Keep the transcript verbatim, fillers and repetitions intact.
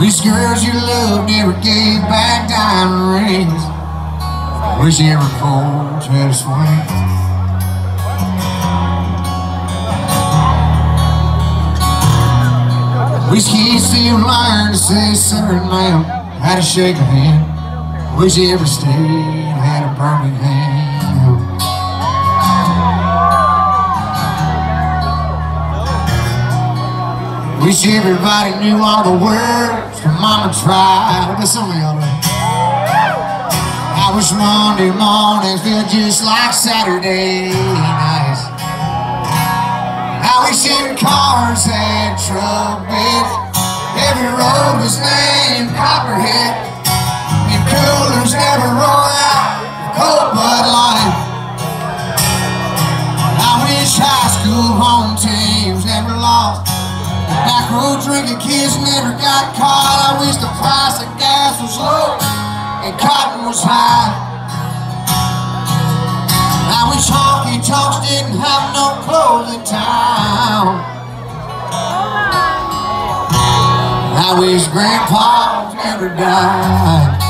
Wish girls you loved never gave back diamond rings. Wish every porch had a swing. Wish kids still learned to say sir and ma'am, how to shake a hand. Wish every state had a Birmingham. Wish everybody knew all the words from Mama Tried. But some of y'all know. I wish Monday mornings felt just like Saturday nights. I wish every cars had trumpets, every road was named Copperhead, and coolers never roll out cold Bud Light. I wish high school home teams never lost. Back road drinking kids never got caught. I wish the price of gas was low and cotton was high. I wish honky tonks didn't have no closing time. I wish grandpa never died.